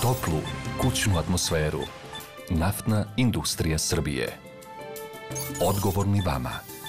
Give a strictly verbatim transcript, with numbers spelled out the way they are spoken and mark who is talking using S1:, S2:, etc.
S1: Toplu kućnu atmosferu. Naftna industrija Srbije. Odgovorni vama.